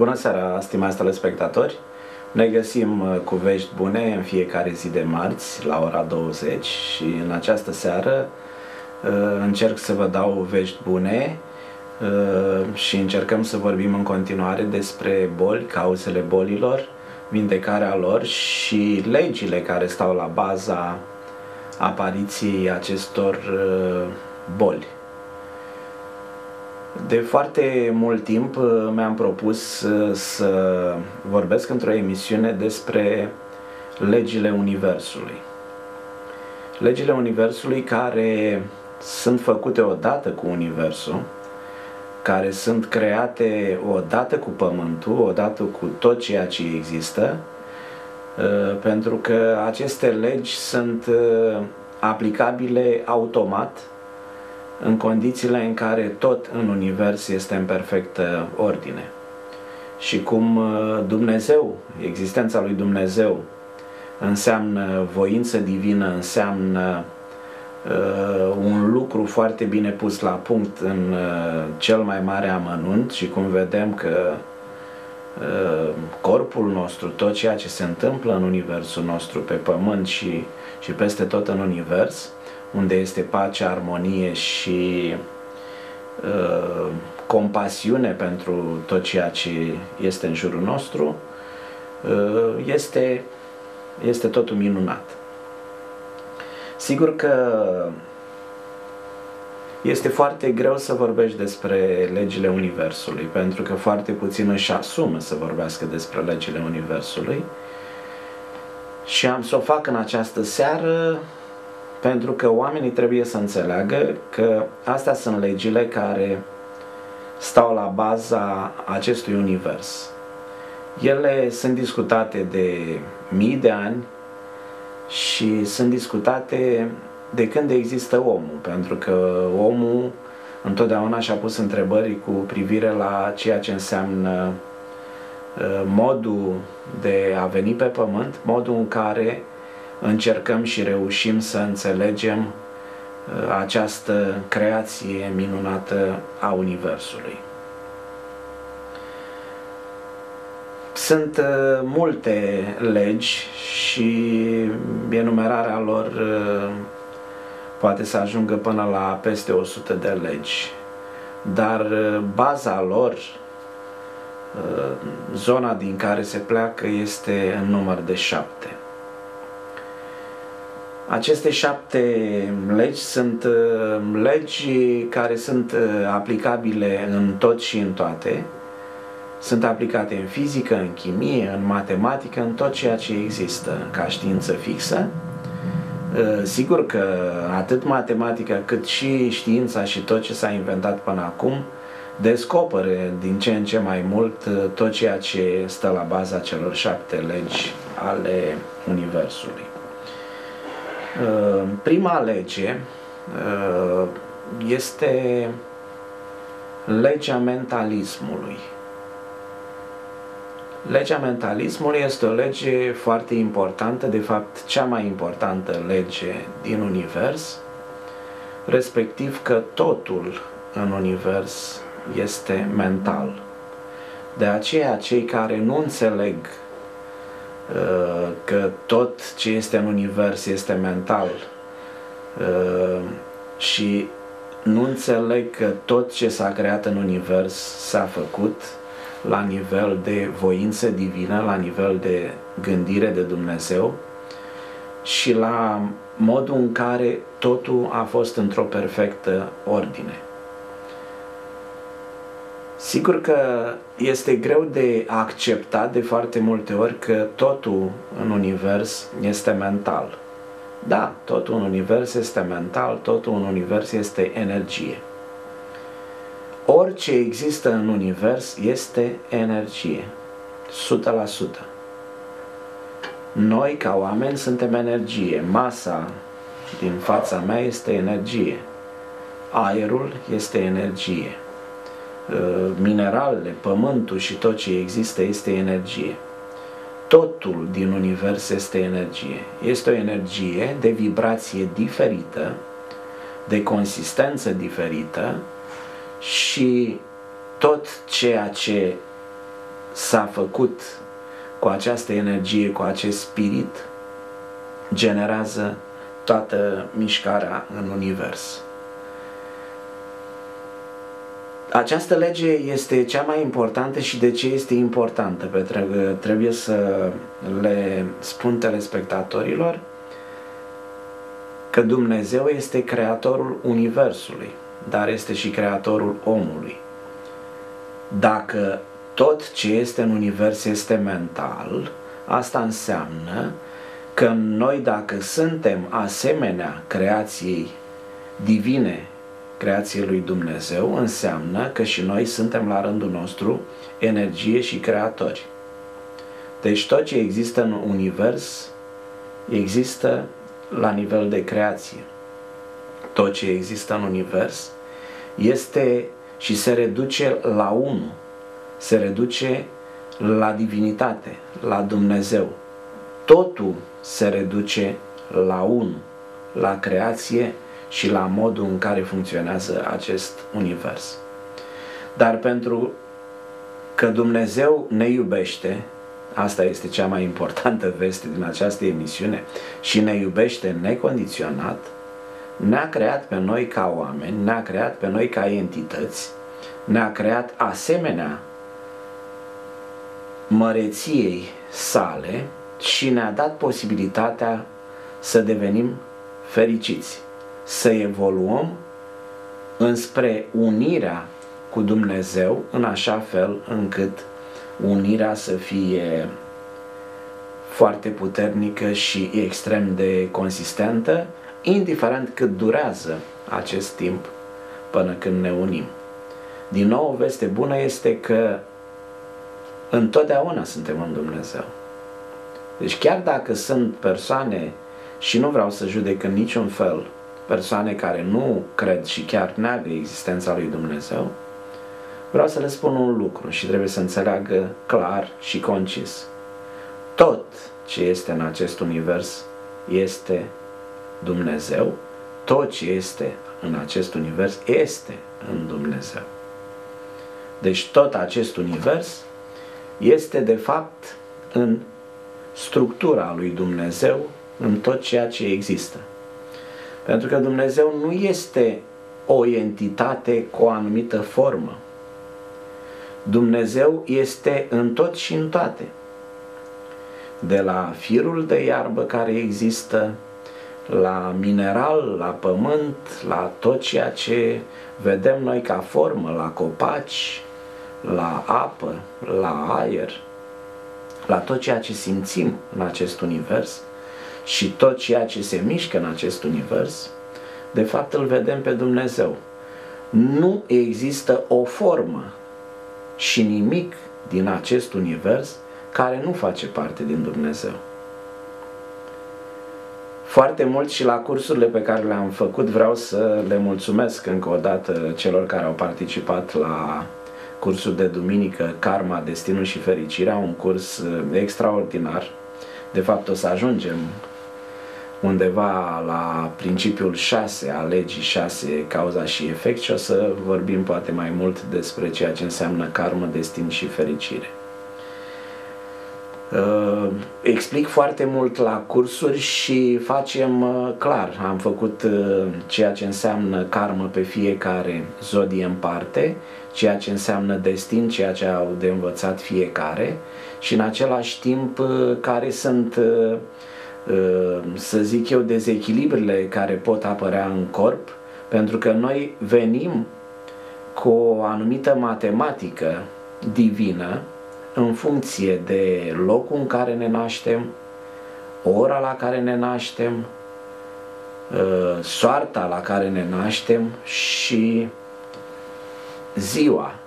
Bună seara, stimați telespectatori! Ne găsim cu vești bune în fiecare zi de marți la ora 20 și în această seară încerc să vă dau vești bune și încercăm să vorbim în continuare despre boli, cauzele bolilor, vindecarea lor și legile care stau la baza apariției acestor boli. De foarte mult timp mi-am propus să vorbesc într-o emisiune despre legile Universului. Legile Universului care sunt făcute odată cu Universul, care sunt create odată cu Pământul, odată cu tot ceea ce există, pentru că aceste legi sunt aplicabile automat în condițiile în care tot în univers este în perfectă ordine. Și cum Dumnezeu, existența lui Dumnezeu, înseamnă voință divină, înseamnă un lucru foarte bine pus la punct în cel mai mare amănunt, și cum vedem că corpul nostru, tot ceea ce se întâmplă în universul nostru, pe pământ și peste tot în univers, unde este pace, armonie și compasiune pentru tot ceea ce este în jurul nostru, este totul minunat. Sigur că este foarte greu să vorbești despre legile Universului, pentru că foarte puțin își asumă să vorbească despre legile Universului, și am să o fac în această seară pentru că oamenii trebuie să înțeleagă că astea sunt legile care stau la baza acestui univers. Ele sunt discutate de mii de ani și sunt discutate de când există omul, pentru că omul întotdeauna și-a pus întrebări cu privire la ceea ce înseamnă modul de a veni pe pământ, modul în care încercăm și reușim să înțelegem această creație minunată a Universului. Sunt multe legi și enumerarea lor poate să ajungă până la peste 100 de legi, dar baza lor, zona din care se pleacă, este în număr de 7. Aceste 7 legi sunt legi care sunt aplicabile în tot și în toate. Sunt aplicate în fizică, în chimie, în matematică, în tot ceea ce există ca știință fixă. Sigur că atât matematica cât și știința și tot ce s-a inventat până acum descoperă din ce în ce mai mult tot ceea ce stă la baza celor 7 legi ale Universului. Prima lege este legea mentalismului. Legea mentalismului este o lege foarte importantă, de fapt cea mai importantă lege din univers, respectiv că totul în univers este mental. De aceea cei care nu înțeleg că tot ce este în univers este mental și nu înțeleg că tot ce s-a creat în univers s-a făcut la nivel de voință divină, la nivel de gândire de Dumnezeu și la modul în care totul a fost într-o perfectă ordine. Sigur că este greu de acceptat de foarte multe ori că totul în univers este mental. Da, totul în univers este mental, totul în univers este energie. Orice există în univers este energie, 100%. Noi, ca oameni, suntem energie. Masa din fața mea este energie. Aerul este energie. Mineralele, pământul și tot ce există este energie. Totul din univers este energie. Este o energie de vibrație diferită, de consistență diferită, și tot ceea ce s-a făcut cu această energie, cu acest spirit, generează toată mișcarea în univers. Această lege este cea mai importantă și de ce este importantă? Pentru că trebuie să le spun telespectatorilor că Dumnezeu este creatorul universului, dar este și creatorul omului. Dacă tot ce este în univers este mental, asta înseamnă că noi, dacă suntem asemenea creației divine, creației lui Dumnezeu, înseamnă că și noi suntem la rândul nostru energie și creatori. Deci tot ce există în univers există la nivel de creație. Tot ce există în univers este și se reduce la unul, se reduce la divinitate, la Dumnezeu. Totul se reduce la unul, la creație și la modul în care funcționează acest univers. Dar pentru că Dumnezeu ne iubește, asta este cea mai importantă veste din această emisiune, și ne iubește necondiționat, ne-a creat pe noi ca oameni, ne-a creat pe noi ca entități, ne-a creat asemenea măreției sale și ne-a dat posibilitatea să devenim fericiți, să evoluăm înspre unirea cu Dumnezeu în așa fel încât unirea să fie foarte puternică și extrem de consistentă, indiferent cât durează acest timp până când ne unim. Din nou, o veste bună este că întotdeauna suntem în Dumnezeu. Deci chiar dacă sunt persoane, și nu vreau să judec în niciun fel, persoane care nu cred și chiar neagă existența lui Dumnezeu, vreau să le spun un lucru și trebuie să înțeleagă clar și concis. Tot ce este în acest univers este Dumnezeu, tot ce este în acest univers este în Dumnezeu. Deci tot acest univers este de fapt în structura lui Dumnezeu, în tot ceea ce există. Pentru că Dumnezeu nu este o entitate cu o anumită formă. Dumnezeu este în tot și în toate. De la firul de iarbă care există, la mineral, la pământ, la tot ceea ce vedem noi ca formă, la copaci, la apă, la aer, la tot ceea ce simțim în acest univers și tot ceea ce se mișcă în acest univers, de fapt îl vedem pe Dumnezeu. Nu există o formă și nimic din acest univers care nu face parte din Dumnezeu. Foarte mult și la cursurile pe care le-am făcut vreau să le mulțumesc încă o dată celor care au participat la cursul de duminică Karma, Destinul și Fericirea, un curs extraordinar. De fapt o să ajungem undeva la principiul 6 al legii 6, cauza și efect, și o să vorbim poate mai mult despre ceea ce înseamnă karmă, destin și fericire. Explic foarte mult la cursuri și facem clar, am făcut ceea ce înseamnă karmă pe fiecare zodie în parte, ceea ce înseamnă destin, ceea ce au de învățat fiecare, și în același timp care sunt, să zic eu, dezechilibrele care pot apărea în corp, pentru că noi venim cu o anumită matematică divină în funcție de locul în care ne naștem, ora la care ne naștem, soarta la care ne naștem și ziua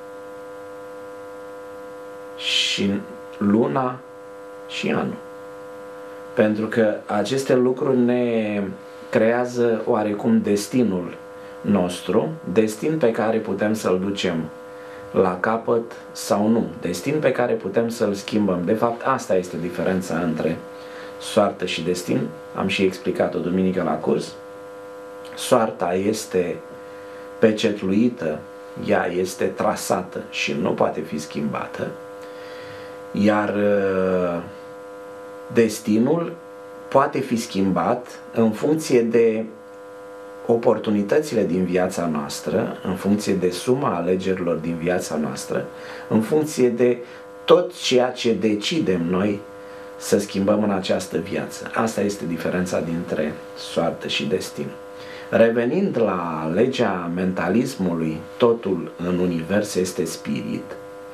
și luna și anul. Pentru că aceste lucruri ne creează oarecum destinul nostru, destin pe care putem să-l ducem la capăt sau nu, destin pe care putem să-l schimbăm. De fapt, asta este diferența între soartă și destin. Am și explicat-o duminică la curs. Soarta este pecetluită, ea este trasată și nu poate fi schimbată, Iar destinul poate fi schimbat în funcție de oportunitățile din viața noastră, în funcție de suma alegerilor din viața noastră, în funcție de tot ceea ce decidem noi să schimbăm în această viață. Asta este diferența dintre soartă și destin. Revenind la legea mentalismului, totul în univers este spirit,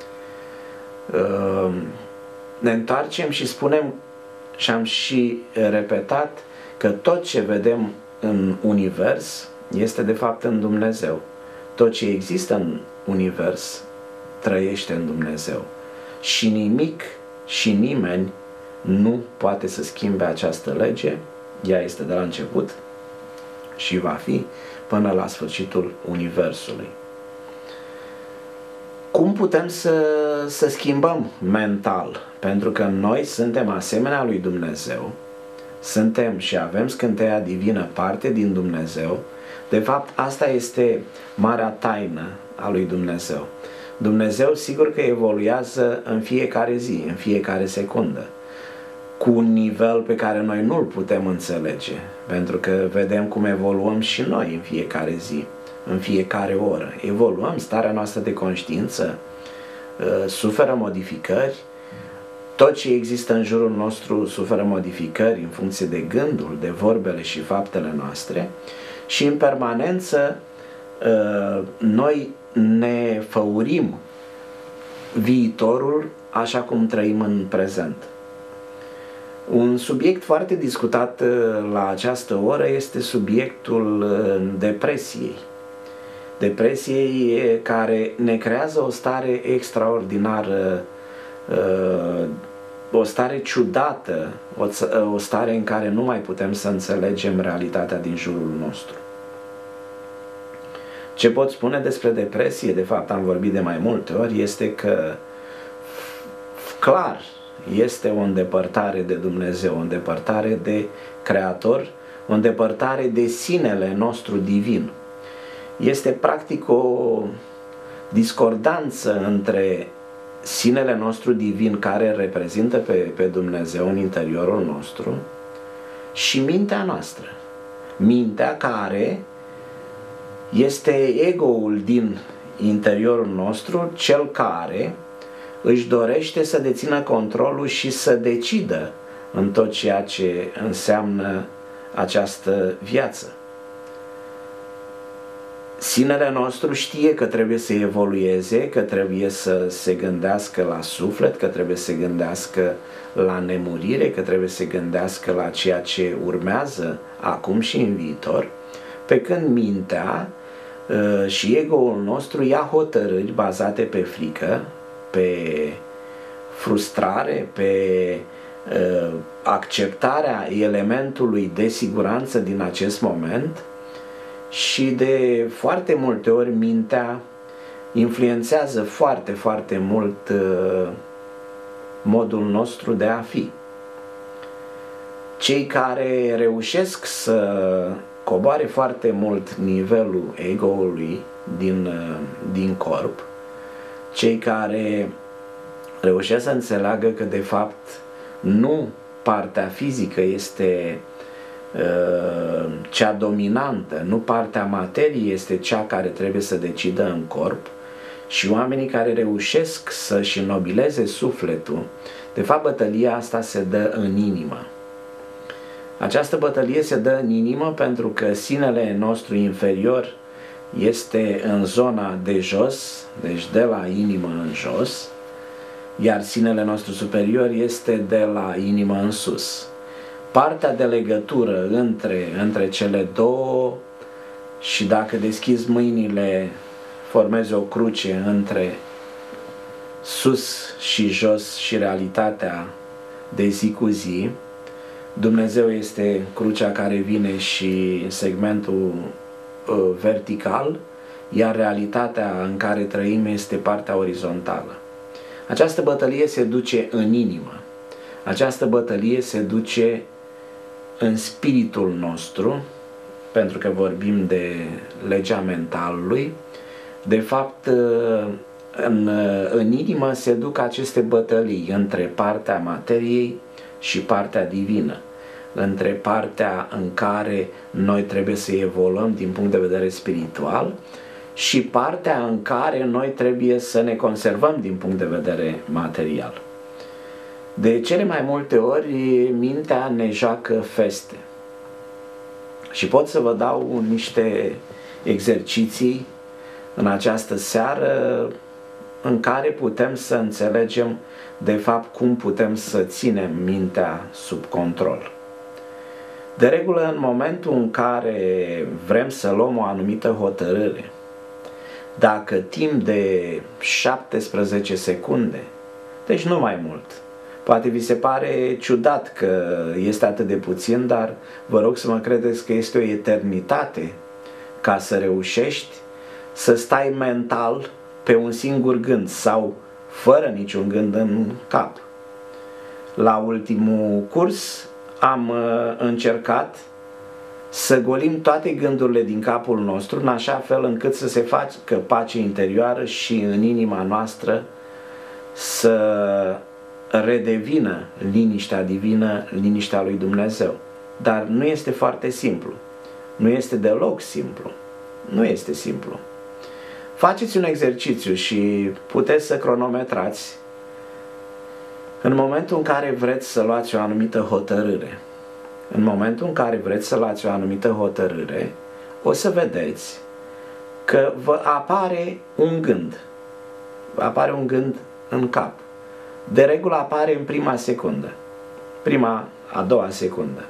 ne întoarcem și spunem, și am și repetat, că tot ce vedem în univers este de fapt în Dumnezeu. Tot ce există în univers trăiește în Dumnezeu. Și nimic și nimeni nu poate să schimbe această lege. Ea este de la început și va fi până la sfârșitul universului. Cum putem să schimbăm mental? Pentru că noi suntem asemenea lui Dumnezeu, suntem și avem scânteia divină, parte din Dumnezeu. De fapt, asta este marea taină a lui Dumnezeu. Dumnezeu sigur că evoluează în fiecare zi, în fiecare secundă, cu un nivel pe care noi nu-l putem înțelege, pentru că vedem cum evoluăm și noi în fiecare zi, în fiecare oră. Evoluăm, starea noastră de conștiință suferă modificări, tot ce există în jurul nostru suferă modificări în funcție de gândul, de vorbele și faptele noastre și în permanență noi ne făurim viitorul așa cum trăim în prezent. Un subiect foarte discutat la această oră este subiectul depresiei. Depresiei care ne creează o stare extraordinară, o stare ciudată, o stare în care nu mai putem să înțelegem realitatea din jurul nostru. Ce pot spune despre depresie, de fapt am vorbit de mai multe ori, este că clar este o îndepărtare de Dumnezeu, o îndepărtare de Creator, o îndepărtare de sinele nostru divin. Este practic o discordanță între sinele nostru divin, care reprezintă pe Dumnezeu în interiorul nostru, și mintea noastră. Mintea care este ego-ul din interiorul nostru, cel care își dorește să dețină controlul și să decidă în tot ceea ce înseamnă această viață. Sinele nostru știe că trebuie să evolueze, că trebuie să se gândească la suflet, că trebuie să se gândească la nemurire, că trebuie să se gândească la ceea ce urmează acum și în viitor, pe când mintea și ego-ul nostru ia hotărâri bazate pe frică, pe frustrare, pe acceptarea elementului de siguranță din acest moment. Și de foarte multe ori mintea influențează foarte, foarte mult modul nostru de a fi. Cei care reușesc să coboare foarte mult nivelul ego-ului din corp, cei care reușesc să înțeleagă că de fapt nu partea fizică este cea dominantă, nu partea materiei este cea care trebuie să decidă în corp, și oamenii care reușesc să-și înnobileze sufletul, de fapt bătălia asta se dă în inimă. Această bătălie se dă în inimă pentru că sinele nostru inferior este în zona de jos, deci de la inimă în jos, iar sinele nostru superior este de la inimă în sus. Partea de legătură între cele două, și dacă deschizi mâinile, formezi o cruce între sus și jos și realitatea de zi cu zi. Dumnezeu este crucea care vine și segmentul vertical, iar realitatea în care trăim este partea orizontală. Această bătălie se duce în inimă. Această bătălie se duce în spiritul nostru, pentru că vorbim de legea mentalului. De fapt, în inimă se duc aceste bătălii între partea materiei și partea divină, între partea în care noi trebuie să evoluăm din punct de vedere spiritual și partea în care noi trebuie să ne conservăm din punct de vedere material. De cele mai multe ori, mintea ne joacă feste. Și pot să vă dau niște exerciții în această seară în care putem să înțelegem de fapt cum putem să ținem mintea sub control. De regulă, în momentul în care vrem să luăm o anumită hotărâre, dacă timp de 17 secunde, deci nu mai mult, poate vi se pare ciudat că este atât de puțin, dar vă rog să mă credeți că este o eternitate ca să reușești să stai mental pe un singur gând sau fără niciun gând în cap. La ultimul curs am încercat să golim toate gândurile din capul nostru în așa fel încât să se facă pace interioară și în inima noastră să redevină liniștea divină, liniștea lui Dumnezeu. Dar nu este foarte simplu. Nu este deloc simplu. Nu este simplu. Faceți un exercițiu și puteți să cronometrați în momentul în care vreți să luați o anumită hotărâre. În momentul în care vreți să luați o anumită hotărâre, o să vedeți că vă apare un gând. Vă apare un gând în cap. De regulă apare în prima secundă. A doua secundă.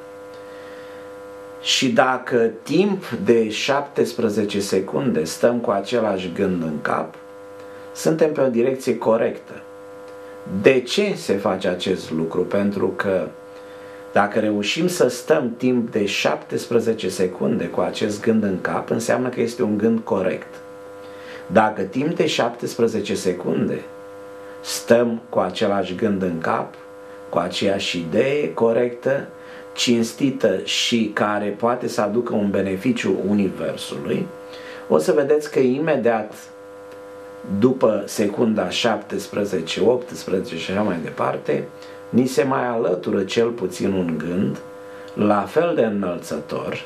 Și dacă timp de 17 secunde stăm cu același gând în cap, suntem pe o direcție corectă. De ce se face acest lucru? Pentru că dacă reușim să stăm timp de 17 secunde cu acest gând în cap, înseamnă că este un gând corect. Dacă timp de 17 secunde stăm cu același gând în cap, cu aceeași idee corectă, cinstită și care poate să aducă un beneficiu universului, o să vedeți că imediat după secunda 17, 18 și așa mai departe, ni se mai alătură cel puțin un gând, la fel de înălțător,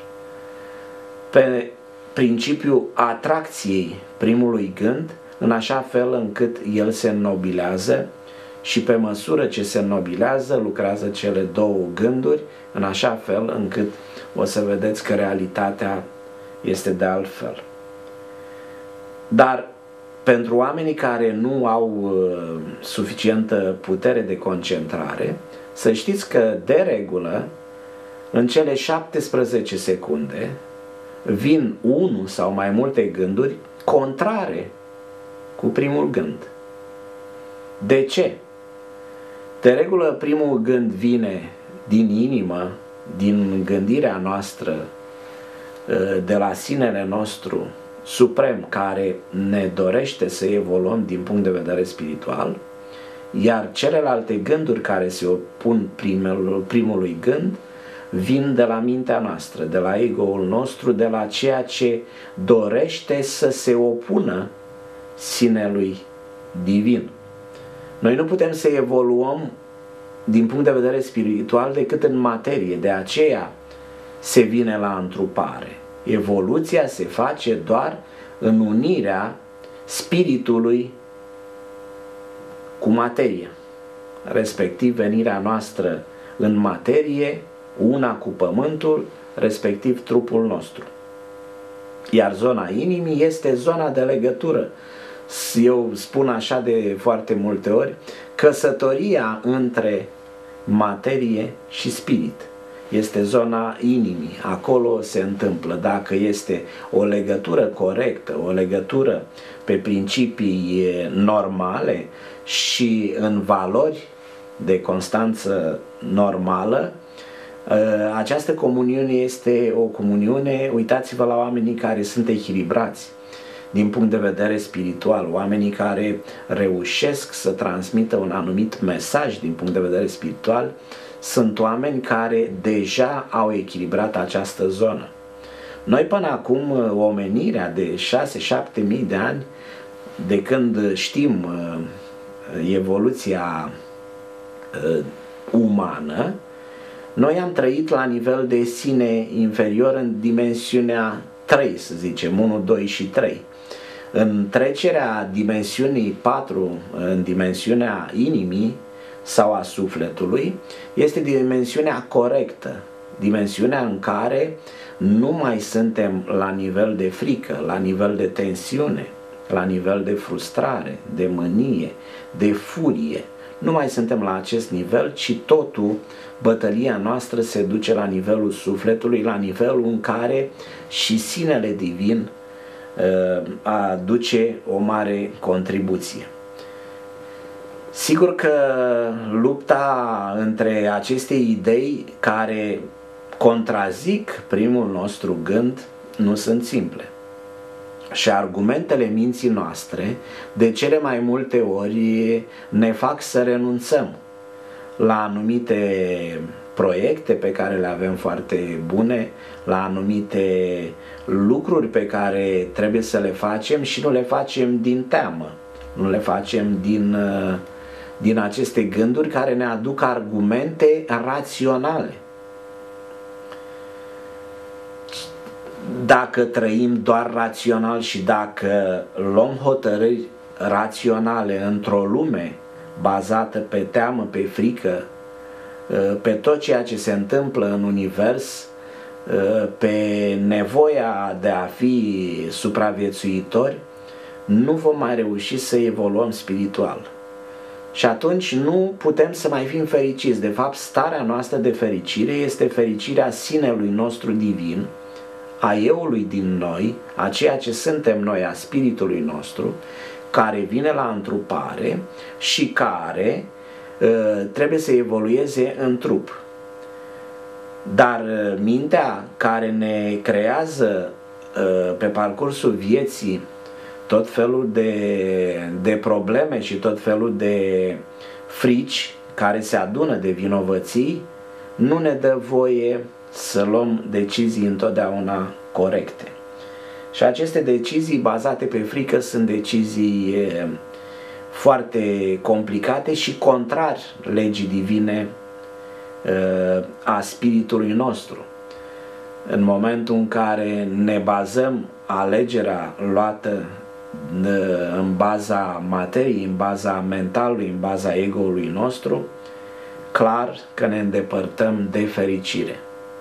pe principiul atracției primului gând, în așa fel încât el se înnobilează și pe măsură ce se înnobilează, lucrează cele două gânduri, în așa fel încât o să vedeți că realitatea este de altfel. Dar pentru oamenii care nu au suficientă putere de concentrare, să știți că de regulă, în cele 17 secunde, vin unul sau mai multe gânduri contrare cu primul gând. De ce? De regulă, primul gând vine din inimă, din gândirea noastră, de la sinele nostru suprem, care ne dorește să evoluăm din punct de vedere spiritual, iar celelalte gânduri care se opun primului gând vin de la mintea noastră, de la ego-ul nostru, de la ceea ce dorește să se opună sinelui divin. Noi nu putem să evoluăm din punct de vedere spiritual decât în materie, de aceea se vine la întrupare. Evoluția se face doar în unirea spiritului cu materia, respectiv venirea noastră în materie, una cu pământul, respectiv trupul nostru. Iar zona inimii este zona de legătură. Eu spun așa de foarte multe ori, căsătoria între materie și spirit este zona inimii. Acolo se întâmplă. Dacă este o legătură corectă, o legătură pe principii normale și în valori de constanță normală, această comuniune este o comuniune, uitați-vă la oamenii care sunt echilibrați din punct de vedere spiritual, oamenii care reușesc să transmită un anumit mesaj din punct de vedere spiritual, sunt oameni care deja au echilibrat această zonă. Noi până acum, omenirea de 6-7 mii de ani, de când știm evoluția umană, noi am trăit la nivel de sine inferior în dimensiunea 3, să zicem, 1, 2 și 3. În trecerea dimensiunii 4 în dimensiunea inimii sau a sufletului este dimensiunea corectă, dimensiunea în care nu mai suntem la nivel de frică, la nivel de tensiune, la nivel de frustrare, de mânie, de furie. Nu mai suntem la acest nivel, ci totul, bătălia noastră se duce la nivelul sufletului, la nivelul în care și sinele divin aduce o mare contribuție. Sigur că lupta între aceste idei care contrazic primul nostru gând nu sunt simple. Și argumentele minții noastre de cele mai multe ori ne fac să renunțăm la anumite proiecte pe care le avem foarte bune, la anumite lucruri pe care trebuie să le facem și nu le facem din teamă, nu le facem din aceste gânduri care ne aduc argumente raționale. Dacă trăim doar rațional și dacă luăm hotărâri raționale într-o lume bazată pe teamă, pe frică, pe tot ceea ce se întâmplă în univers, pe nevoia de a fi supraviețuitori, nu vom mai reuși să evoluăm spiritual. Și atunci nu putem să mai fim fericiți. De fapt, starea noastră de fericire este fericirea sinelui nostru divin, a eului din noi, a ceea ce suntem noi, a spiritului nostru, care vine la întrupare și care trebuie să evolueze în trup. Dar mintea care ne creează pe parcursul vieții tot felul de probleme și tot felul de frici care se adună de vinovății, nu ne dă voie să luăm decizii întotdeauna corecte. Și aceste decizii bazate pe frică sunt decizii foarte complicate și contrar legii divine a spiritului nostru. În momentul în care ne bazăm alegerea luată în baza materiei, în baza mentalului, în baza ego-ului nostru, clar că ne îndepărtăm de fericire.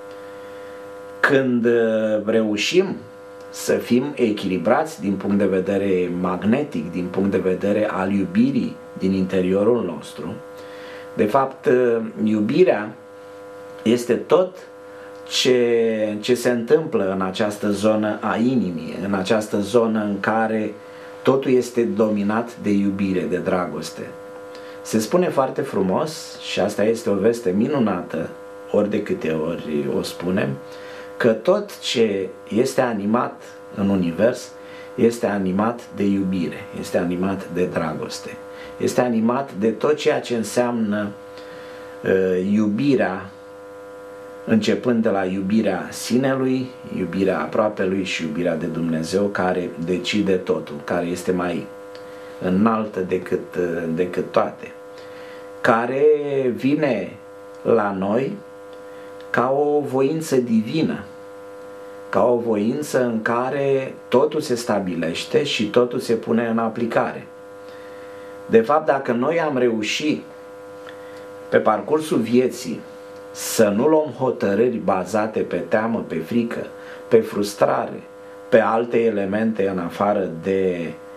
Când reușim să fim echilibrați din punct de vedere magnetic, din punct de vedere al iubirii din interiorul nostru, de fapt, iubirea este tot ce se întâmplă în această zonă a inimii, în această zonă în care totul este dominat de iubire, de dragoste. Se spune foarte frumos, și asta este o veste minunată, ori de câte ori o spunem, că tot ce este animat în univers este animat de iubire, este animat de dragoste, este animat de tot ceea ce înseamnă iubirea, începând de la iubirea sinelui, iubirea aproapelui și iubirea de Dumnezeu, care decide totul, care este mai înaltă decât toate, care vine la noi ca o voință divină, ca o voință în care totul se stabilește și totul se pune în aplicare. De fapt, dacă noi am reușit pe parcursul vieții să nu luăm hotărâri bazate pe teamă, pe frică, pe frustrare, pe alte elemente în afară de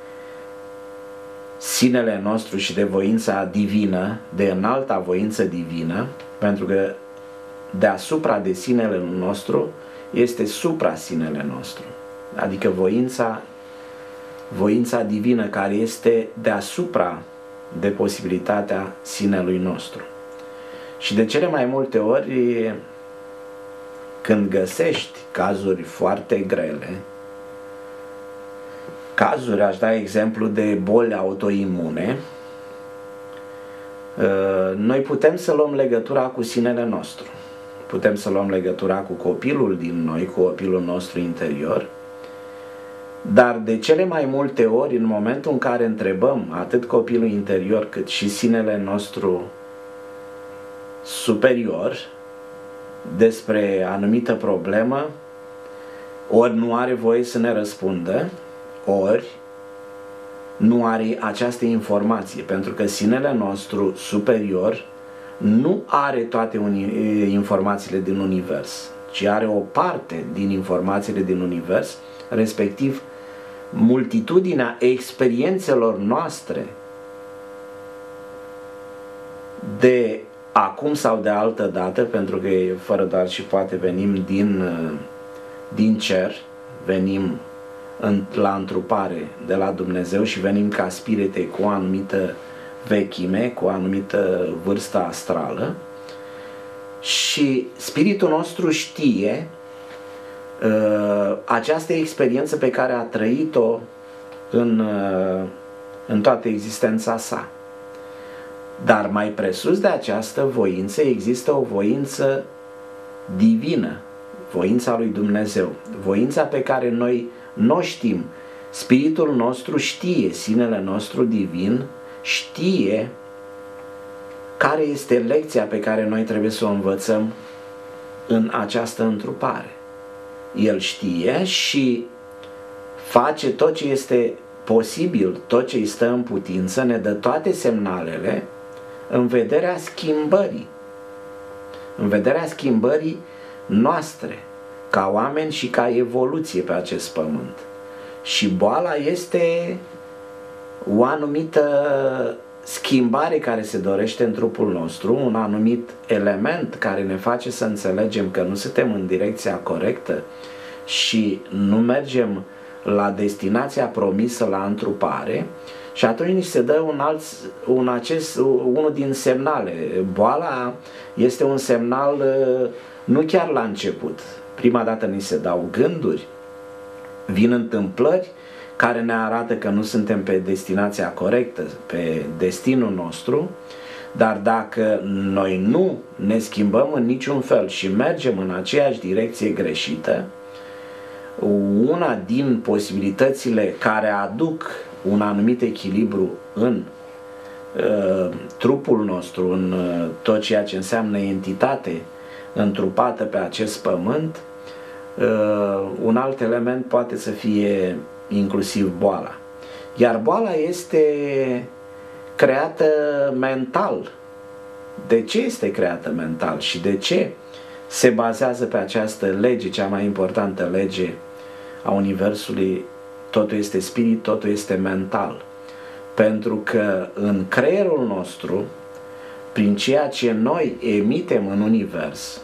sinele nostru și de voința divină, de înalta voință divină, pentru că deasupra de sinele nostru este supra-sinele nostru, adică voința divină care este deasupra de posibilitatea sinelui nostru. Și de cele mai multe ori, când găsești cazuri foarte grele, cazuri, aș da exemplu de boli autoimune, noi putem să luăm legătura cu sinele nostru. Putem să luăm legătura cu copilul din noi, cu copilul nostru interior Dar de cele mai multe ori, în momentul în care întrebăm atât copilul interior cât și sinele nostru superior despre anumită problemă, ori nu are voie să ne răspundă, ori nu are această informație, pentru că sinele nostru superior nu are toate informațiile din univers, ci are o parte din informațiile din univers, respectiv multitudinea experiențelor noastre de acum sau de altă dată, pentru că fără doar și poate venim din cer, venim la întrupare de la Dumnezeu și venim ca spirite cu o anumită vechime, cu o anumită vârstă astrală, și spiritul nostru știe această experiență pe care a trăit-o în toată existența sa. Dar mai presus de această voință există o voință divină, voința lui Dumnezeu, voința pe care noi nu știm. Spiritul nostru știe, sinele nostru divin știe care este lecția pe care noi trebuie să o învățăm în această întrupare. El știe și face tot ce este posibil, tot ce îi stă în putință, ne dă toate semnalele în vederea schimbării. În vederea schimbării noastre, ca oameni și ca evoluție pe acest pământ. Și boala este o anumită schimbare care se dorește în trupul nostru, un anumit element care ne face să înțelegem că nu suntem în direcția corectă și nu mergem la destinația promisă la întrupare, și atunci ni se dă unul din semnale. Boala este un semnal nu chiar la început. Prima dată ni se dau gânduri, vin întâmplări care ne arată că nu suntem pe destinația corectă, pe destinul nostru, dar dacă noi nu ne schimbăm în niciun fel și mergem în aceeași direcție greșită, una din posibilitățile care aduc un anumit echilibru în trupul nostru, în tot ceea ce înseamnă entitate întrupată pe acest pământ, un alt element poate să fie inclusiv boala. Iar boala este creată mental. De ce este creată mental și de ce se bazează pe această lege, cea mai importantă lege a Universului? Totul este spirit, totul este mental. Pentru că în creierul nostru, prin ceea ce noi emitem în univers,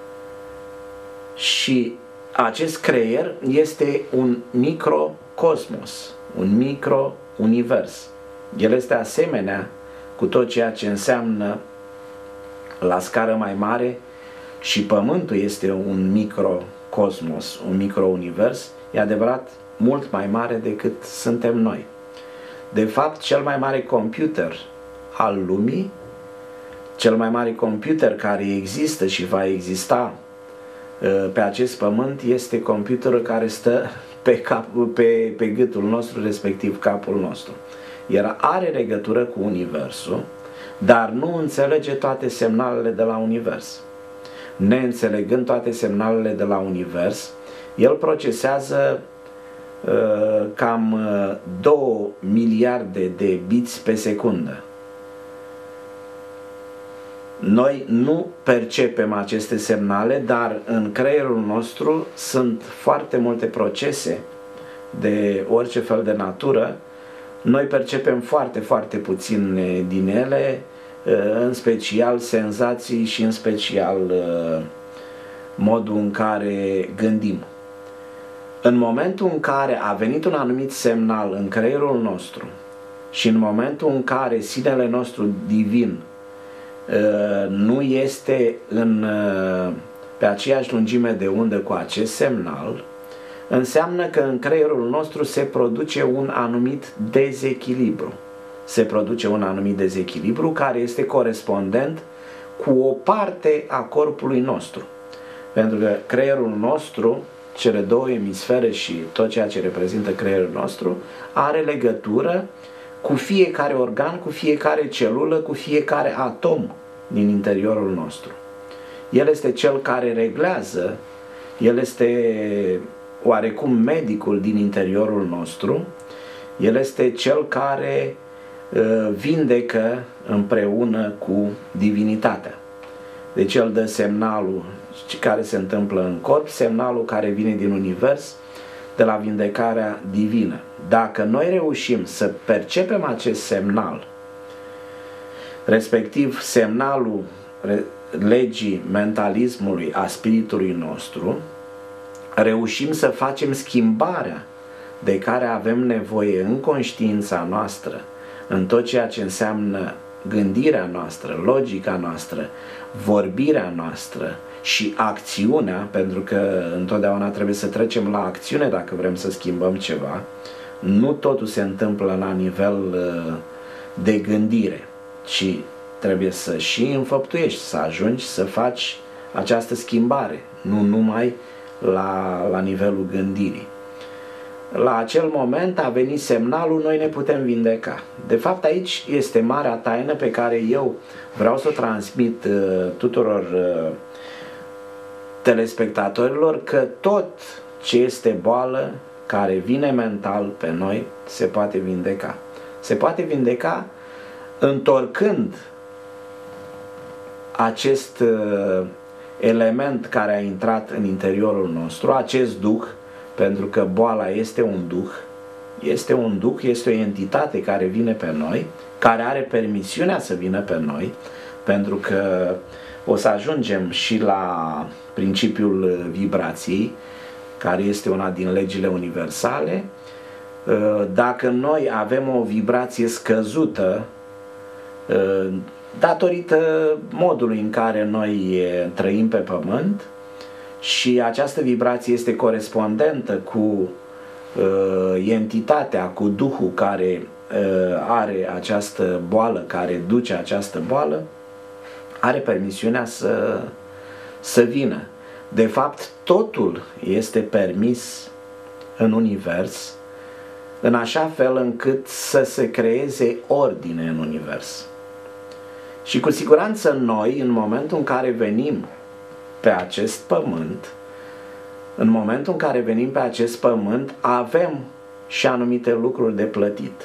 și acest creier este un microcosmos, un micro-univers. El este asemenea cu tot ceea ce înseamnă la scară mai mare și Pământul este un microcosmos, un micro-univers, e adevărat, mult mai mare decât suntem noi. De fapt, cel mai mare computer al lumii, cel mai mare computer care există și va exista pe acest pământ, este computerul care stă pe gâtul nostru, respectiv capul nostru. El are legătură cu Universul, dar nu înțelege toate semnalele de la Univers. Neînțelegând toate semnalele de la Univers, el procesează cam 2 miliarde de bits pe secundă. Noi nu percepem aceste semnale, dar în creierul nostru sunt foarte multe procese de orice fel de natură. Noi percepem foarte, foarte puțin din ele, în special senzații și în special modul în care gândim. În momentul în care a venit un anumit semnal în creierul nostru și în momentul în care sinele nostru divin nu este pe aceeași lungime de undă cu acest semnal, înseamnă că în creierul nostru se produce un anumit dezechilibru. Se produce un anumit dezechilibru care este corespondent cu o parte a corpului nostru. Pentru că creierul nostru cele două emisfere și tot ceea ce reprezintă creierul nostru, are legătură cu fiecare organ, cu fiecare celulă, cu fiecare atom din interiorul nostru. El este cel care reglează, el este oarecum medicul din interiorul nostru, el este cel care vindecă împreună cu divinitatea. Deci el dă semnalul care se întâmplă în corp, semnalul care vine din univers, de la vindecarea divină. Dacă noi reușim să percepem acest semnal, respectiv semnalul legii mentalismului a spiritului nostru, reușim să facem schimbarea de care avem nevoie în conștiința noastră, în tot ceea ce înseamnă gândirea noastră, logica noastră, vorbirea noastră și acțiunea, pentru că întotdeauna trebuie să trecem la acțiune dacă vrem să schimbăm ceva. Nu totul se întâmplă la nivel de gândire, ci trebuie să și înfăptuiești, să ajungi să faci această schimbare, nu numai la nivelul gândirii. La acel moment a venit semnalul, noi ne putem vindeca. De fapt, aici este marea taină pe care eu vreau să o transmit tuturor telespectatorilor, că tot ce este boală care vine mental pe noi se poate vindeca. Se poate vindeca întorcând acest element care a intrat în interiorul nostru, acest duh, pentru că boala este un duh, este o entitate care vine pe noi, care are permisiunea să vină pe noi, pentru că o să ajungem și la principiul vibrației, care este una din legile universale. Dacă noi avem o vibrație scăzută, datorită modului în care noi trăim pe pământ, și această vibrație este corespondentă cu entitatea, cu duhul care are această boală, care duce această boală, are permisiunea să vină. De fapt, totul este permis în univers, în așa fel încât să se creeze ordine în univers. Și cu siguranță noi, în momentul în care venim pe acest pământ, avem și anumite lucruri de plătit.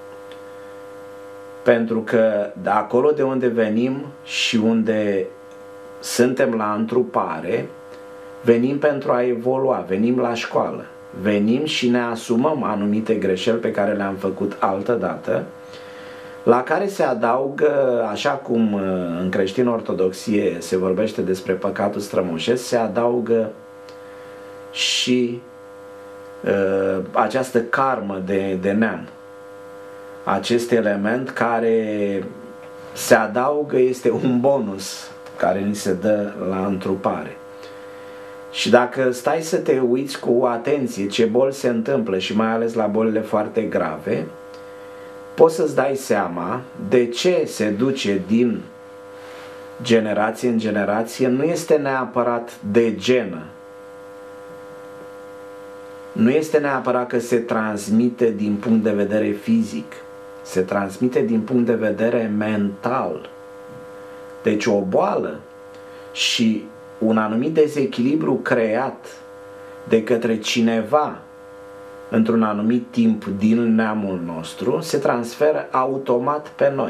Pentru că de acolo de unde venim și unde suntem la întrupare, venim pentru a evolua, venim la școală, venim și ne asumăm anumite greșeli pe care le-am făcut altădată, la care se adaugă, așa cum în creștin-ortodoxie se vorbește despre păcatul strămoșesc, se adaugă și această karmă de neam. Acest element care se adaugă este un bonus care ni se dă la întrupare. Și dacă stai să te uiți cu atenție ce boli se întâmplă, și mai ales la bolile foarte grave, poți să-ți dai seama de ce se duce din generație în generație. Nu este neapărat de genă, nu este neapărat că se transmite din punct de vedere fizic, se transmite din punct de vedere mental. Deci o boală și un anumit dezechilibru creat de către cineva într-un anumit timp din neamul nostru se transferă automat pe noi.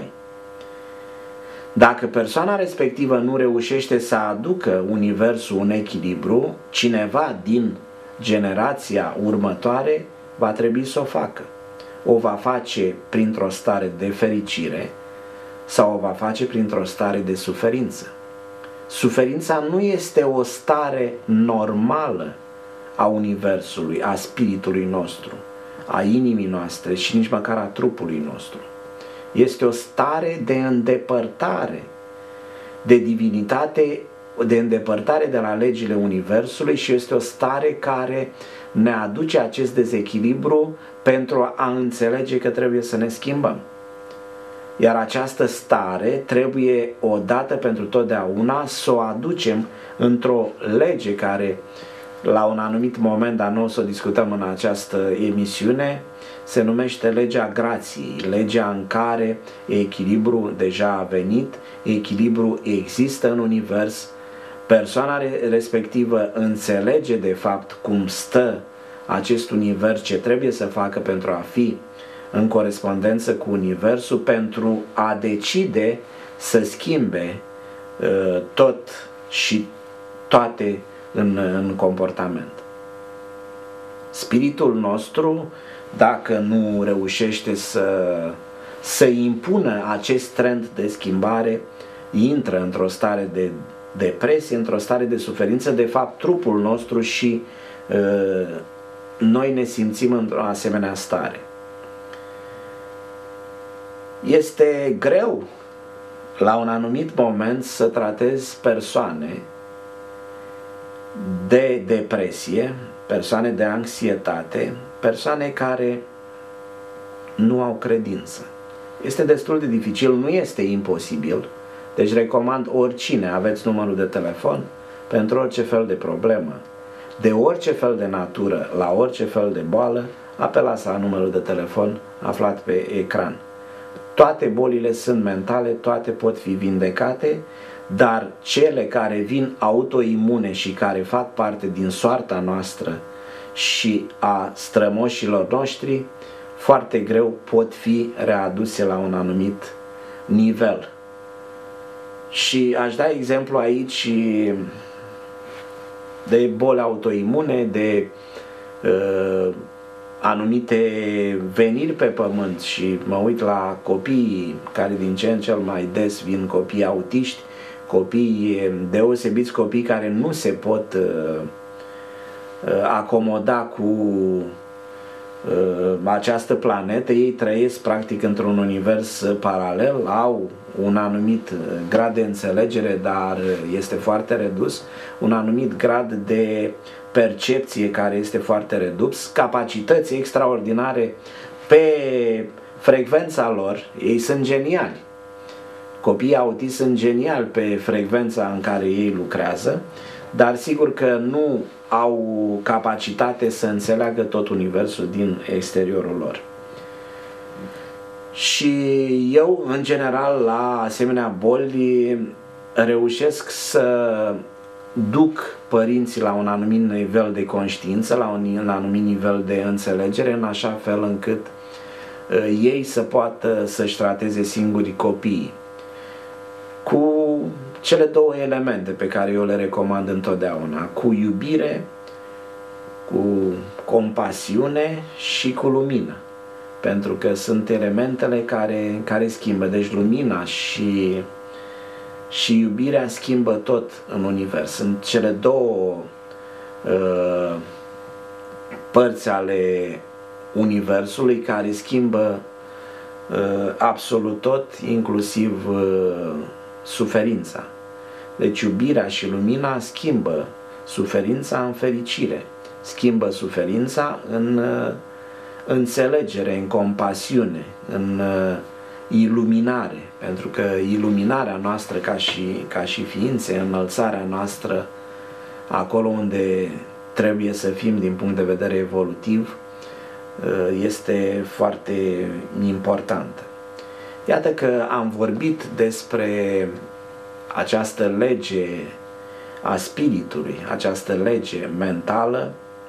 Dacă persoana respectivă nu reușește să aducă universul în echilibru, cineva din generația următoare va trebui să o facă. O va face printr-o stare de fericire sau o va face printr-o stare de suferință. Suferința nu este o stare normală a universului, a spiritului nostru, a inimii noastre și nici măcar a trupului nostru. Este o stare de îndepărtare de divinitate, de îndepărtare de la legile universului, și este o stare care ne aduce acest dezechilibru pentru a înțelege că trebuie să ne schimbăm. Iar această stare trebuie odată pentru totdeauna să o aducem într-o lege care la un anumit moment, dar nu o să o discutăm în această emisiune, se numește legea grației, legea în care echilibru deja a venit, echilibru există în univers, persoana respectivă înțelege de fapt cum stă acest univers, ce trebuie să facă pentru a fi în corespondență cu universul, pentru a decide să schimbe tot și toate în comportament. Spiritul nostru, dacă nu reușește să impună acest trend de schimbare, intră într-o stare de depresie, într-o stare de suferință. De fapt, trupul nostru și noi ne simțim într-o asemenea stare. Este greu la un anumit moment să tratezi persoane de depresie, persoane de anxietate, persoane care nu au credință. Este destul de dificil, nu este imposibil, deci recomand oricine, aveți numărul de telefon, pentru orice fel de problemă, de orice fel de natură, la orice fel de boală, apelați la numărul de telefon aflat pe ecran. Toate bolile sunt mentale, toate pot fi vindecate, dar cele care vin autoimune și care fac parte din soarta noastră și a strămoșilor noștri, foarte greu pot fi readuse la un anumit nivel. Și aș da exemplu aici de boli autoimune, de anumite veniri pe pământ, și mă uit la copiii care din ce în cel mai des vin, copii autiști, copii deosebiți, copii care nu se pot acomoda cu această planetă. Ei trăiesc practic într-un univers paralel, au un anumit grad de înțelegere, dar este foarte redus, un anumit grad de percepție care este foarte redus, capacități extraordinare pe frecvența lor. Ei sunt geniali. Copiii autiști sunt geniali pe frecvența în care ei lucrează, dar sigur că nu au capacitate să înțeleagă tot universul din exteriorul lor. Și eu, în general, la asemenea boli, reușesc să duc părinții la un anumit nivel de conștiință, la un anumit nivel de înțelegere, în așa fel încât ei să poată să-și trateze singuri copiii. Cu cele două elemente pe care eu le recomand întotdeauna, cu iubire, cu compasiune și cu lumină, pentru că sunt elementele care schimbă. Deci lumina și iubirea schimbă tot în univers. Sunt cele două părți ale universului care schimbă absolut tot, inclusiv suferința. Deci iubirea și lumina schimbă suferința în fericire, schimbă suferința în înțelegere, în compasiune, în iluminare, pentru că iluminarea noastră ca și ființe, înălțarea noastră acolo unde trebuie să fim din punct de vedere evolutiv, este foarte importantă. Iată că am vorbit despre această lege a spiritului, această lege mentală,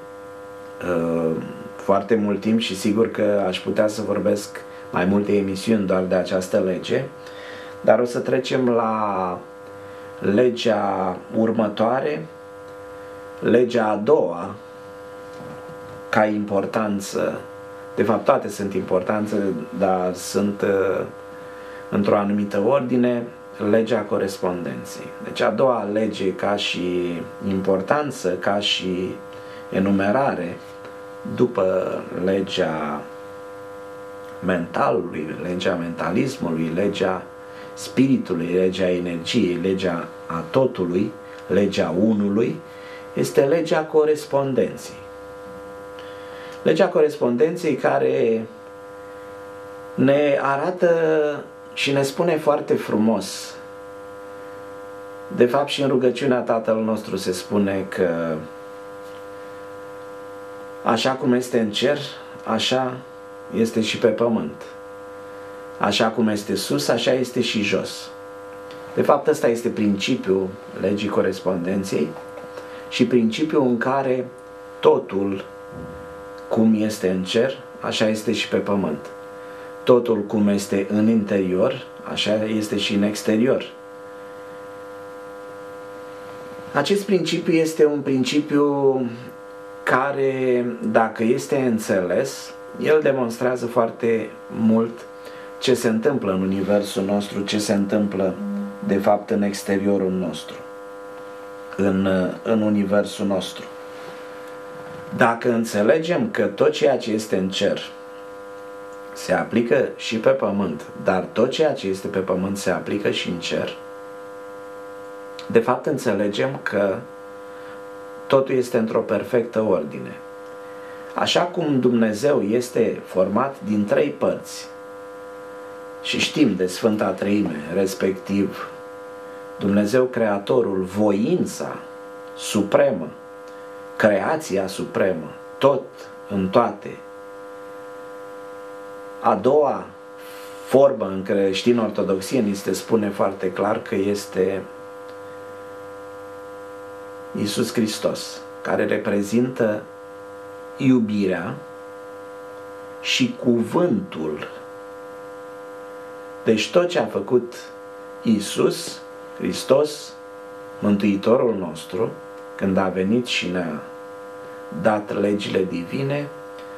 foarte mult timp, și sigur că aș putea să vorbesc mai multe emisiuni doar de această lege, dar o să trecem la legea următoare, legea a doua, ca importanță. De fapt, toate sunt importante, dar sunt într-o anumită ordine. Legea corespondenței. Deci a doua lege ca și importanță, ca și enumerare, după legea mentalului, legea mentalismului, legea spiritului, legea energiei, legea a totului, legea unului, este legea corespondenței. Legea corespondenței care ne arată și ne spune foarte frumos. De fapt, și în rugăciunea Tatăl nostru se spune că Așa cum este în cer, așa este și pe pământ. Așa cum este sus, așa este și jos. De fapt, ăsta este principiul legii corespondenței și principiul în care totul cum este în cer, așa este și pe pământ. Totul cum este în interior, așa este și în exterior. Acest principiu este un principiu care, dacă este înțeles, el demonstrează foarte mult ce se întâmplă în universul nostru, ce se întâmplă de fapt în exteriorul nostru, în universul nostru. Dacă înțelegem că tot ceea ce este în cer se aplică și pe pământ, dar tot ceea ce este pe pământ se aplică și în cer, de fapt înțelegem că totul este într-o perfectă ordine. Așa cum Dumnezeu este format din 3 părți și știm de Sfânta Treime, respectiv Dumnezeu Creatorul, voința supremă, creația supremă, tot în toate. A doua formă în creștin-ortodoxie ni se spune foarte clar că este Iisus Hristos, care reprezintă iubirea și cuvântul. Deci tot ce a făcut Iisus Hristos, Mântuitorul nostru, când a venit și ne-a dat legile divine,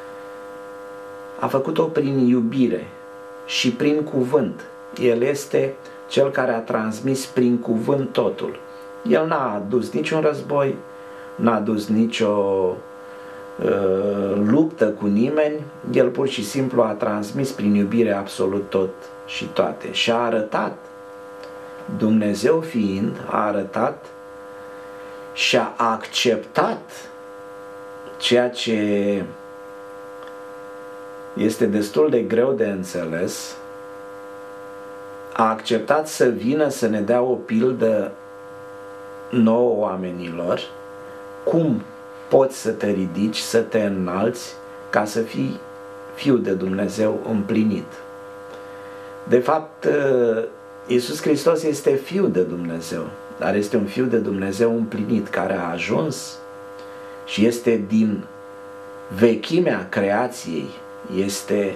a făcut-o prin iubire și prin cuvânt. El este cel care a transmis prin cuvânt totul. El n-a adus niciun război, n-a adus nicio luptă cu nimeni, el pur și simplu a transmis prin iubire absolut tot și toate. Și a arătat, Dumnezeu fiind, a arătat și a acceptat ceea ce este destul de greu de înțeles, a acceptat să vină să ne dea o pildă nouă oamenilor, cum poți să te ridici, să te înalți ca să fii Fiul de Dumnezeu împlinit. De fapt, Iisus Hristos este Fiul de Dumnezeu, dar este un Fiu de Dumnezeu împlinit, care a ajuns și este din vechimea creației, este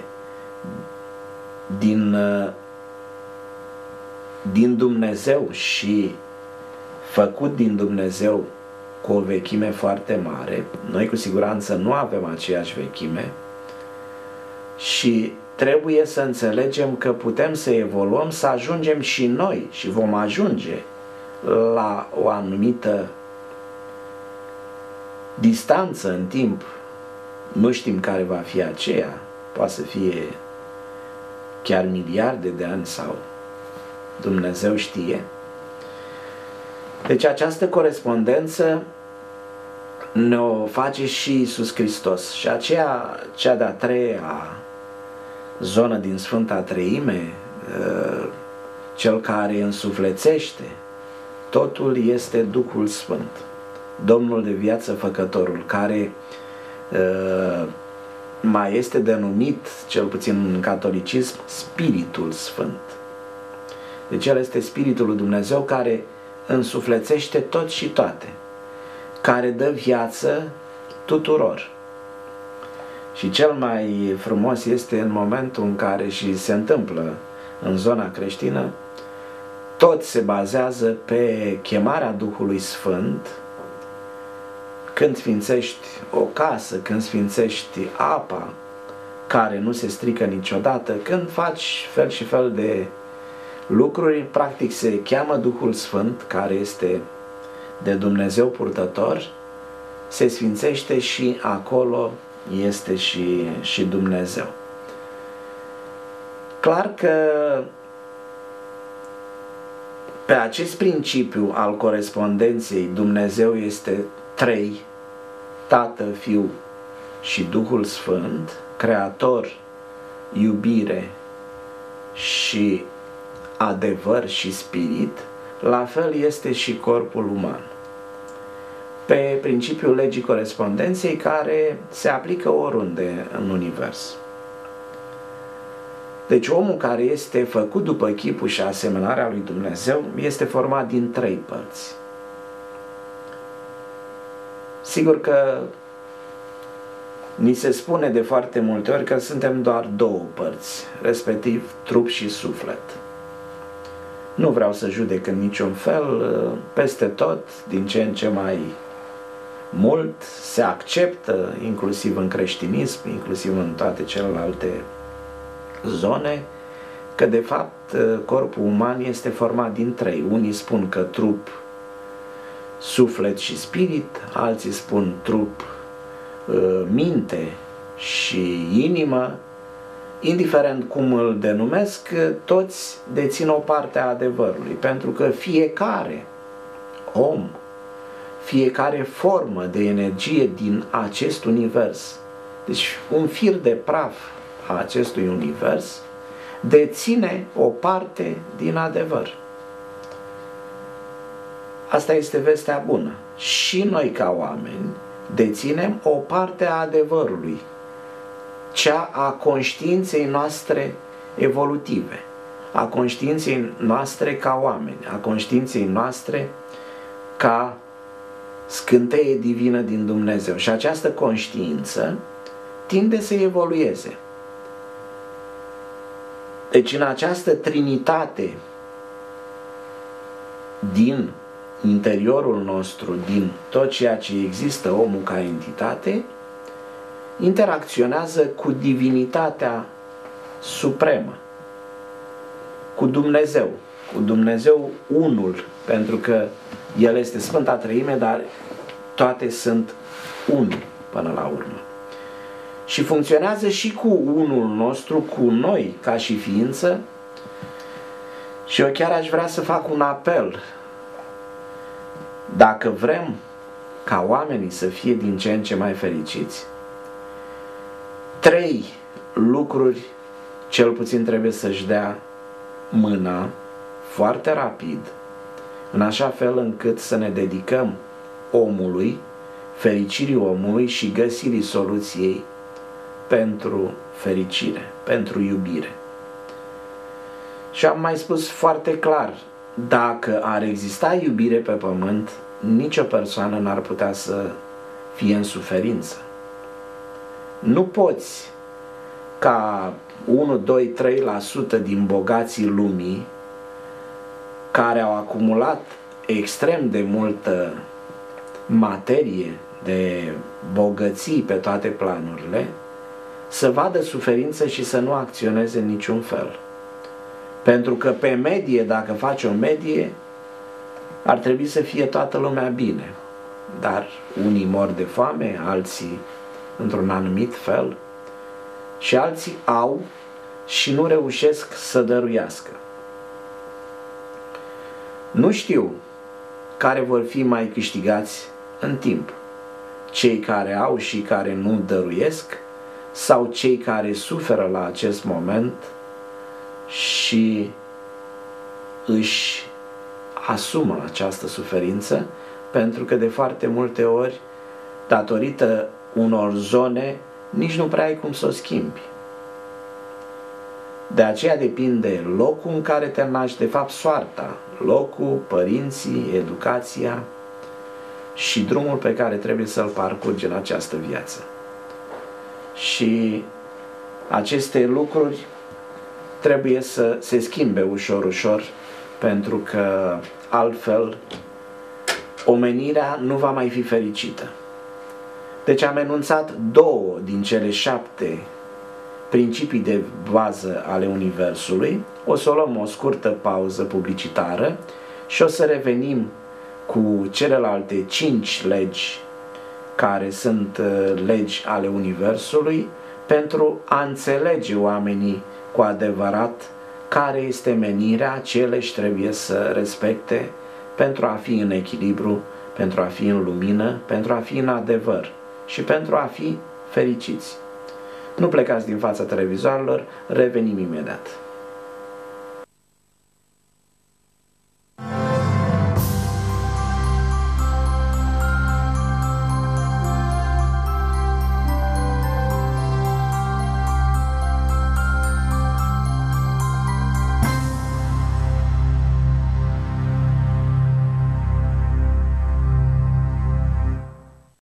din Dumnezeu și făcut din Dumnezeu cu o vechime foarte mare. Noi cu siguranță nu avem aceeași vechime și trebuie să înțelegem că putem să evoluăm, să ajungem și noi și vom ajunge la o anumită distanță în timp. Nu știm care va fi aceea, poate să fie chiar miliarde de ani sau Dumnezeu știe. Deci această corespondență ne-o face și Iisus Hristos. Și cea de-a treia zonă din Sfânta Treime, cel care însuflețește totul, este Duhul Sfânt, Domnul de viață făcătorul, care mai este denumit, cel puțin în catolicism, Spiritul Sfânt. Deci El este Spiritul lui Dumnezeu care însuflețește tot și toate, care dă viață tuturor. Și cel mai frumos este în momentul în care, și se întâmplă în zona creștină, tot se bazează pe chemarea Duhului Sfânt. Când sfințești o casă, când sfințești apa care nu se strică niciodată, când faci fel și fel de lucruri, practic se cheamă Duhul Sfânt, care este de Dumnezeu purtător, se sfințește și acolo este și Dumnezeu. Clar că pe acest principiu al corespondenței, Dumnezeu este 3, Tată, Fiu și Duhul Sfânt, Creator, iubire și adevăr și spirit, la fel este și corpul uman. pe principiul legii corespondenței, care se aplică oriunde în univers. Deci omul care este făcut după chipul și asemănarea lui Dumnezeu este format din 3 părți. Sigur că ni se spune de foarte multe ori că suntem doar 2 părți, respectiv trup și suflet. Nu vreau să judec în niciun fel, peste tot, din ce în ce mai mult, se acceptă, inclusiv în creștinism, inclusiv în toate celelalte zone, că de fapt corpul uman este format din 3. Unii spun că trup, suflet și spirit, alții spun trup, minte și inimă. Indiferent cum îl denumesc, toți dețin o parte a adevărului, pentru că fiecare om, fiecare formă de energie din acest univers, deci un fir de praf a acestui univers, deține o parte din adevăr. Asta este vestea bună. Și noi ca oameni deținem o parte a adevărului, cea a conștiinței noastre evolutive, a conștiinței noastre ca oameni, a conștiinței noastre ca scânteie divină din Dumnezeu. Și această conștiință tinde să evolueze. Deci în această trinitate din interiorul nostru, din tot ceea ce există, omul ca entitate, interacționează cu divinitatea supremă, cu Dumnezeu unul, pentru că El este Sfânta Treime, dar toate sunt unul până la urmă. Și funcționează și cu unul nostru, cu noi ca și ființă. Și eu chiar aș vrea să fac un apel. Dacă vrem ca oamenii să fie din ce în ce mai fericiți, 3 lucruri cel puțin trebuie să-și dea mâna foarte rapid, în așa fel încât să ne dedicăm omului, fericirii omului și găsirii soluției pentru fericire, pentru iubire. Și am mai spus foarte clar, dacă ar exista iubire pe pământ, nicio persoană n-ar putea să fie în suferință. Nu poți ca 1, 2, 3% din bogații lumii, care au acumulat extrem de multă materie, de bogății pe toate planurile, să vadă suferință și să nu acționeze în niciun fel. Pentru că pe medie, dacă faci o medie, ar trebui să fie toată lumea bine. Dar unii mor de foame, alții într-un anumit fel și alții au și nu reușesc să dăruiască. Nu știu care vor fi mai câștigați în timp, cei care au și care nu dăruiesc sau cei care suferă la acest moment și își asumă această suferință, pentru că de foarte multe ori, datorită unor zone, nici nu prea ai cum să o schimbi. De aceea depinde locul în care te naști, de fapt soarta, locul, părinții, educația și drumul pe care trebuie să-l parcurgi în această viață. Și aceste lucruri trebuie să se schimbe ușor, ușor, pentru că altfel omenirea nu va mai fi fericită. Deci am enunțat 2 din cele 7 principii de bază ale Universului. O să luăm o scurtă pauză publicitară și o să revenim cu celelalte 5 legi care sunt legi ale Universului, pentru a înțelege oamenii cu adevărat care este menirea, ce legi trebuie să respecte pentru a fi în echilibru, pentru a fi în lumină, pentru a fi în adevăr și pentru a fi fericiți. Nu plecați din fața televizoarelor, revenim imediat.